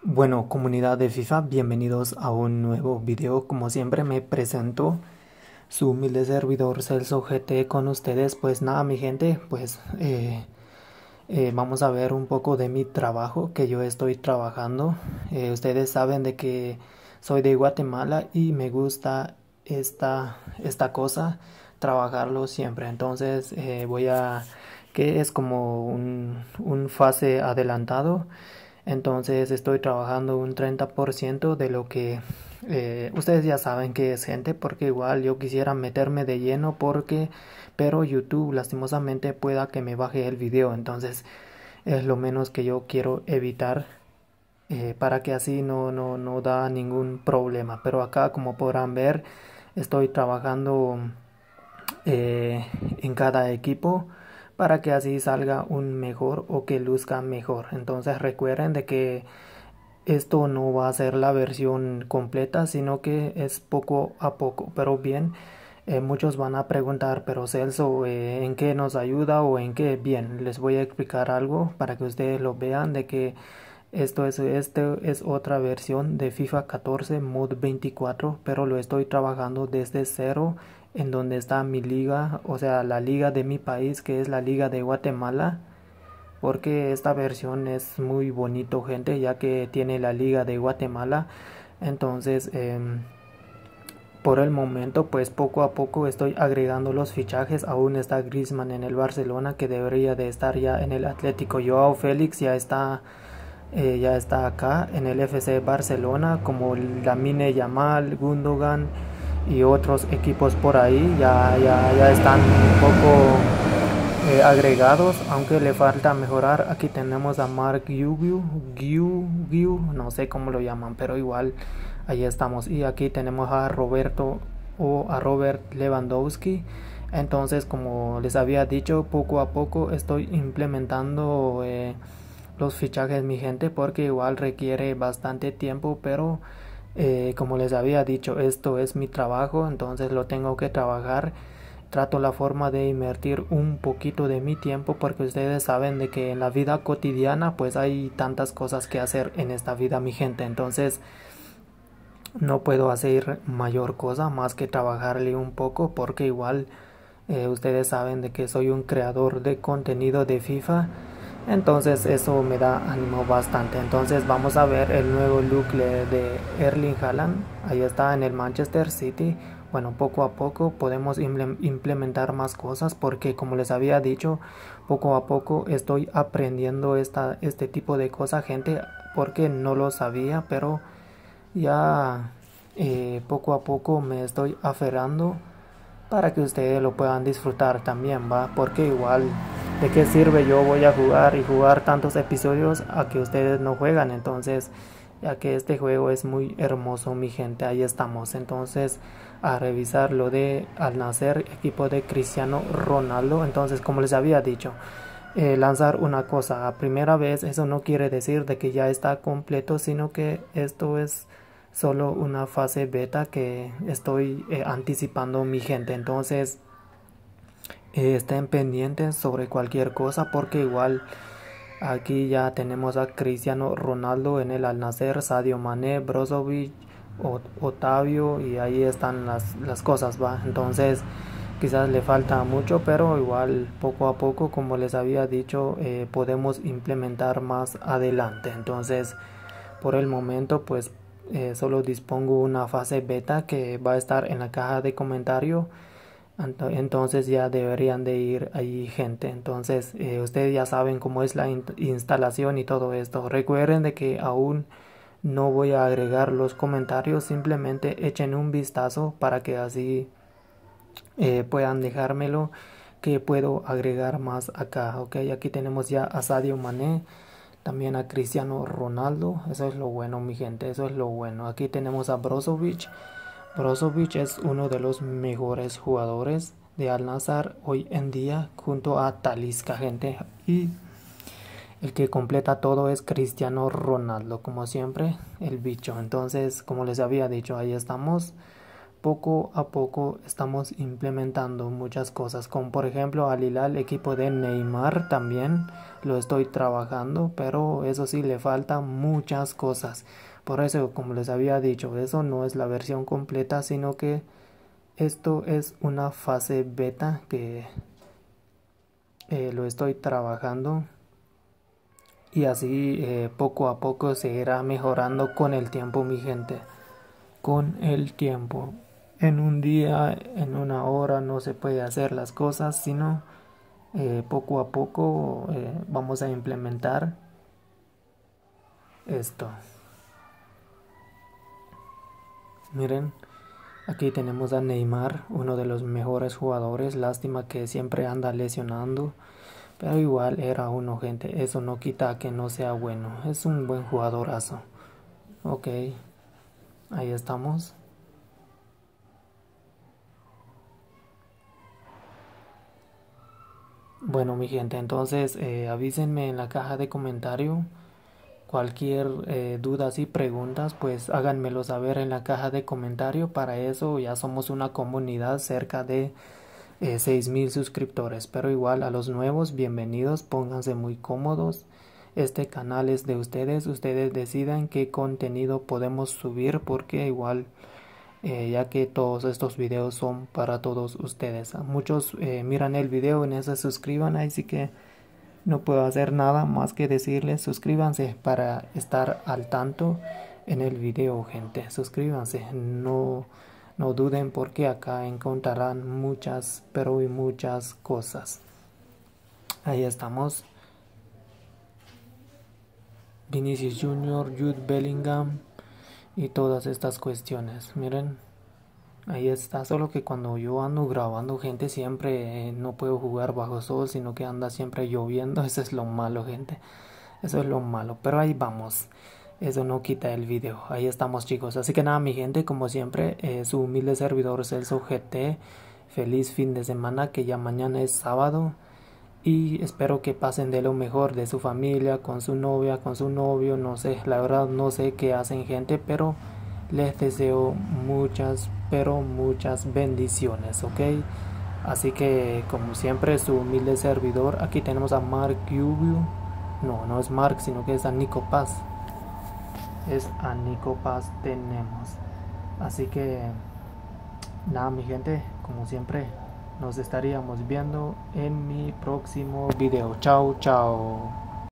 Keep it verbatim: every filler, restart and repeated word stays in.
Bueno, comunidad de FIFA, bienvenidos a un nuevo video. Como siempre me presento, su humilde servidor Celso G T con ustedes. Pues nada, mi gente, pues eh, eh, vamos a ver un poco de mi trabajo que yo estoy trabajando. Eh, ustedes saben de que soy de Guatemala y me gusta esta, esta cosa, trabajarlo siempre. Entonces eh, voy a, que es como un, un fase adelantado. Entonces estoy trabajando un treinta por ciento de lo que eh, ustedes ya saben que es, gente, porque igual yo quisiera meterme de lleno porque pero YouTube lastimosamente pueda que me baje el video. Entonces es lo menos que yo quiero evitar, eh, para que así no, no, no da ningún problema. Pero acá, como podrán ver, estoy trabajando eh, en cada equipo para que así salga un mejor o que luzca mejor. Entonces recuerden de que esto no va a ser la versión completa, sino que es poco a poco. Pero bien, eh, muchos van a preguntar, pero Celso, eh, ¿en qué nos ayuda o en qué? Bien, les voy a explicar algo para que ustedes lo vean, de que esto es, este es otra versión de FIFA catorce Mod veinticuatro, pero lo estoy trabajando desde cero, en donde está mi liga, o sea, la liga de mi país, que es la liga de Guatemala, porque esta versión es muy bonito, gente, ya que tiene la liga de Guatemala. Entonces, eh, por el momento, pues poco a poco estoy agregando los fichajes. Aún está Griezmann en el Barcelona, que debería de estar ya en el Atlético. Joao Félix ya está eh, ya está acá en el F C Barcelona, como Lamine Yamal, Gundogan y otros equipos por ahí ya, ya, ya están un poco eh, agregados, aunque le falta mejorar. Aquí tenemos a Mark Guiu, Guiu, Guiu, no sé cómo lo llaman, pero igual ahí estamos. Y aquí tenemos a Roberto o a Robert Lewandowski. Entonces, como les había dicho, poco a poco estoy implementando eh, los fichajes, mi gente, porque igual requiere bastante tiempo, pero eh, como les había dicho, esto es mi trabajo, entonces lo tengo que trabajar. Trato la forma de invertir un poquito de mi tiempo, porque ustedes saben de que en la vida cotidiana pues hay tantas cosas que hacer en esta vida, mi gente. Entonces no puedo hacer mayor cosa más que trabajarle un poco, porque igual eh, ustedes saben de que soy un creador de contenido de FIFA. Entonces eso me da ánimo bastante. Entonces vamos a ver el nuevo look de Erling Haaland. Ahí está en el Manchester City. Bueno, poco a poco podemos implementar más cosas, porque como les había dicho, poco a poco estoy aprendiendo esta, este tipo de cosas, gente, porque no lo sabía, pero ya eh, poco a poco me estoy aferrando para que ustedes lo puedan disfrutar también, va, porque igual de qué sirve yo voy a jugar y jugar tantos episodios a que ustedes no juegan. Entonces, ya que este juego es muy hermoso, mi gente, ahí estamos. Entonces, a revisar lo de Al Nacer, equipo de Cristiano Ronaldo. Entonces, como les había dicho, eh, lanzar una cosa a primera vez, eso no quiere decir de que ya está completo, sino que esto es solo una fase beta que estoy eh, anticipando, mi gente. Entonces eh, estén pendientes sobre cualquier cosa, porque igual aquí ya tenemos a Cristiano Ronaldo en el Al Nacer, Sadio Mané, Brozovic, Otavio, y ahí están las, las cosas, va. Entonces quizás le falta mucho, pero igual poco a poco, como les había dicho, eh, podemos implementar más adelante. Entonces por el momento pues eh, solo dispongo una fase beta que va a estar en la caja de comentario. Entonces ya deberían de ir ahí, gente. Entonces eh, ustedes ya saben cómo es la in instalación y todo esto. Recuerden de que aún no voy a agregar los comentarios, simplemente echen un vistazo para que así eh, puedan dejármelo, que puedo agregar más acá. Ok, aquí tenemos ya a Sadio Mané, también a Cristiano Ronaldo. Eso es lo bueno, mi gente, eso es lo bueno. Aquí tenemos a Brozovic. Brozovic es uno de los mejores jugadores de Al Nassr hoy en día, junto a Talisca, gente. Y el que completa todo es Cristiano Ronaldo, como siempre, el bicho. Entonces, como les había dicho, ahí estamos. poco a poco estamos implementando muchas cosas, como por ejemplo al Hilal, equipo de Neymar también lo estoy trabajando, pero eso sí, le faltan muchas cosas. Por eso, como les había dicho, eso no es la versión completa, sino que esto es una fase beta que eh, lo estoy trabajando, y así eh, poco a poco se irá mejorando con el tiempo, mi gente, con el tiempo. En un día, en una hora no se puede hacer las cosas, sino eh, poco a poco eh, vamos a implementar esto. Miren, aquí tenemos a Neymar, uno de los mejores jugadores. Lástima que siempre anda lesionando, pero igual era uno, gente. Eso no quita que no sea bueno. Es un buen jugadorazo. Ok, ahí estamos. Bueno, mi gente, entonces eh, avísenme en la caja de comentario. Cualquier eh, dudas y preguntas, pues háganmelo saber en la caja de comentario. Para eso ya somos una comunidad cerca de eh, seis mil suscriptores. Pero igual a los nuevos, bienvenidos, pónganse muy cómodos. Este canal es de ustedes. Ustedes decidan qué contenido podemos subir, porque igual eh, ya que todos estos videos son para todos ustedes. Muchos eh, miran el video y no se suscriban, así que no puedo hacer nada más que decirles suscríbanse para estar al tanto en el video, gente. Suscríbanse, no, no duden, porque acá encontrarán muchas, pero y muchas cosas. Ahí estamos. Vinicius Junior, Jude Bellingham y todas estas cuestiones. Miren, ahí está. Solo que cuando yo ando grabando, gente, siempre eh, no puedo jugar bajo sol, sino que anda siempre lloviendo. Eso es lo malo, gente. Eso es lo malo. Pero ahí vamos. Eso no quita el video. Ahí estamos, chicos. Así que nada, mi gente, como siempre, eh, su humilde servidor Celso G T. Feliz fin de semana, que ya mañana es sábado. Y espero que pasen de lo mejor, de su familia, con su novia, con su novio. No sé, la verdad no sé qué hacen, gente, pero les deseo muchas, pero muchas bendiciones, ¿ok? Así que, como siempre, su humilde servidor. Aquí tenemos a Mark Yubio. No, no es Mark, sino que es a Nico Paz. Es a Nico Paz tenemos. Así que, nada, mi gente, como siempre, nos estaríamos viendo en mi próximo video. Chao, chao.